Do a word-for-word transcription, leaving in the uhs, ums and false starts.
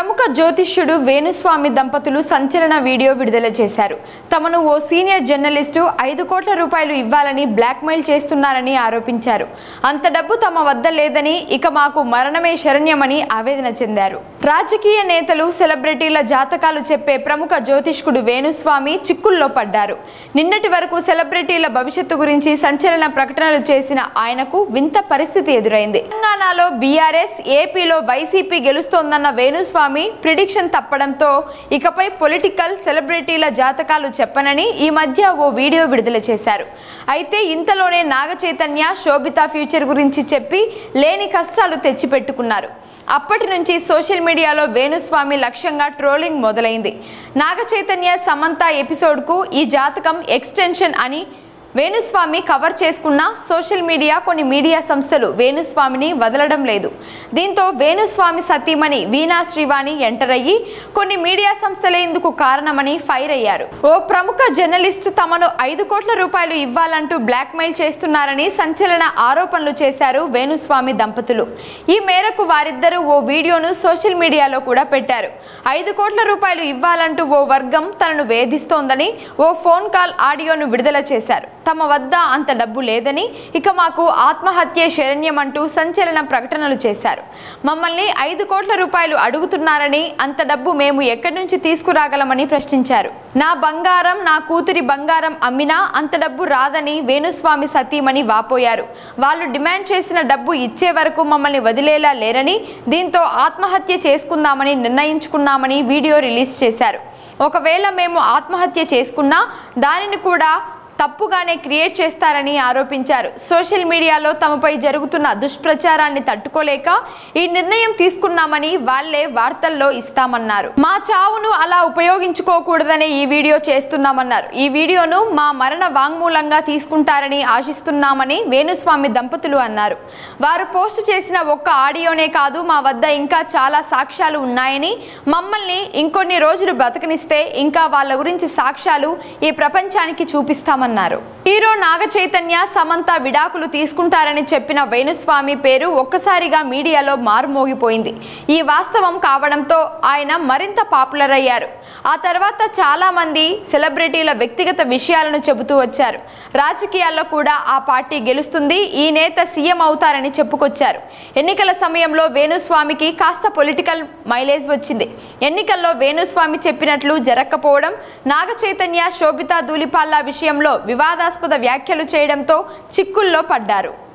ప్రముఖ జ్యోతిష్యుడు వేణుస్వామి దంపతులు సంచలన వీడియో విడుదల చేశారు. తమను ఓ సీనియర్ జర్నలిస్టు ఐదు కోట్ల రూపాయలు ఇవ్వాలని బ్లాక్మెయిల్ చేస్తున్నారని ఆరోపించారు. అంత డబ్బు తమ వద్ద లేదని, ఇక మాకు మరణమే శరణ్యమని ఆవేదన చెందారు. రాజకీయ నేతలు, సెలబ్రిటీల జాతకాలు చెప్పే ప్రముఖ జ్యోతిష్కుడు వేణుస్వామి చిక్కుల్లో పడ్డారు. నిన్నటి వరకు సెలబ్రిటీల భవిష్యత్తు గురించి సంచలన ప్రకటనలు చేసిన ఆయనకు వింత పరిస్థితి ఎదురైంది. తెలంగాణలో బీఆర్ఎస్, ఏపీలో వైసీపీ గెలుస్తోందన్న వేణుస్వామి ప్రిడిక్షన్ తప్పడంతో ఇకపై పొలిటికల్ సెలబ్రిటీల జాతకాలు చెప్పనని ఈ మధ్య ఓ వీడియో విడుదల చేశారు. అయితే ఇంతలోనే నాగ చైతన్య, శోభిత ఫ్యూచర్ గురించి చెప్పి లేని కష్టాలు తెచ్చిపెట్టుకున్నారు. అప్పటి నుంచి సోషల్ మీడియాలో వేణుస్వామి లక్ష్యంగా ట్రోలింగ్ మొదలైంది. నాగ చైతన్య, సమంత ఎపిసోడ్కు ఈ జాతకం ఎక్స్టెన్షన్ అని వేణుస్వామి కవర్ చేసుకున్న సోషల్ మీడియా, కొన్ని మీడియా సంస్థలు వేణుస్వామిని వదలడం లేదు. దీంతో వేణుస్వామి సతీమణి వీణా శ్రీవాణి ఎంటర్ అయ్యి కొన్ని మీడియా సంస్థలే ఇందుకు కారణమని ఫైర్ అయ్యారు. ఓ ప్రముఖ జర్నలిస్ట్ తమను ఐదు కోట్ల రూపాయలు ఇవ్వాలంటూ బ్లాక్మెయిల్ చేస్తున్నారని సంచలన ఆరోపణలు చేశారు వేణుస్వామి దంపతులు. ఈ మేరకు వారిద్దరూ ఓ వీడియోను సోషల్ మీడియాలో కూడా పెట్టారు. ఐదు కోట్ల రూపాయలు ఇవ్వాలంటూ ఓ వర్గం తనను వేధిస్తోందని ఓ ఫోన్ కాల్ ఆడియోను విడుదల చేశారు. తమ వద్ద అంత డబ్బు లేదని, ఇక మాకు ఆత్మహత్యే శరణ్యమంటూ సంచలన ప్రకటనలు చేశారు. మమ్మల్ని ఐదు కోట్ల రూపాయలు అడుగుతున్నారని, అంత డబ్బు మేము ఎక్కడి నుంచి తీసుకురాగలమని ప్రశ్నించారు. నా బంగారం, నా కూతురి బంగారం అమ్మినా అంత డబ్బు రాదని వేణుస్వామి సతీమణి వాపోయారు. వాళ్ళు డిమాండ్ చేసిన డబ్బు ఇచ్చే వరకు మమ్మల్ని వదిలేలా లేరని, దీంతో ఆత్మహత్య చేసుకుందామని నిర్ణయించుకున్నామని వీడియో రిలీజ్ చేశారు. ఒకవేళ మేము ఆత్మహత్య చేసుకున్నా దానిని కూడా తప్పుగానే క్రియేట్ చేస్తారని ఆరోపించారు. సోషల్ మీడియాలో తమపై జరుగుతున్న దుష్ప్రచారాన్ని తట్టుకోలేక ఈ నిర్ణయం తీసుకున్నామని వాళ్లే వార్తల్లో ఇస్తామన్నారు. మా చావును అలా ఉపయోగించుకోకూడదనే ఈ వీడియో చేస్తున్నామన్నారు. ఈ వీడియోను మా మరణ వాంగ్మూలంగా తీసుకుంటారని ఆశిస్తున్నామని వేణుస్వామి దంపతులు అన్నారు. వారు పోస్ట్ చేసిన ఒక్క ఆడియోనే కాదు, మా వద్ద ఇంకా చాలా సాక్ష్యాలు ఉన్నాయని, మమ్మల్ని ఇంకొన్ని రోజులు బ్రతకనిస్తే ఇంకా వాళ్ళ గురించి సాక్ష్యాలు ఈ ప్రపంచానికి చూపిస్తామన్నారు. హీరో నాగ చైతన్య, సమంత విడాకులు తీసుకుంటారని చెప్పిన వేణుస్వామి పేరు ఒక్కసారిగా మీడియాలో మారుమోగిపోయింది. ఈ వాస్తవం కావడంతో ఆయన మరింత పాపులర్ అయ్యారు. ఆ తర్వాత చాలా మంది సెలబ్రిటీల వ్యక్తిగత విషయాలను చెబుతూ వచ్చారు. రాజకీయాల్లో కూడా ఆ పార్టీ గెలుస్తుంది, ఈ నేత సీఎం అవుతారని చెప్పుకొచ్చారు. ఎన్నికల సమయంలో వేణుస్వామికి కాస్త పొలిటికల్ మైలేజ్ వచ్చింది. ఎన్నికల్లో వేణుస్వామి చెప్పినట్లు జరగకపోవడం, నాగ చైతన్య, శోభిత ధూళిపాళ్ల విషయంలో వివాదాస్పద వ్యాఖ్యలు చేయడంతో చిక్కుల్లో పడ్డారు.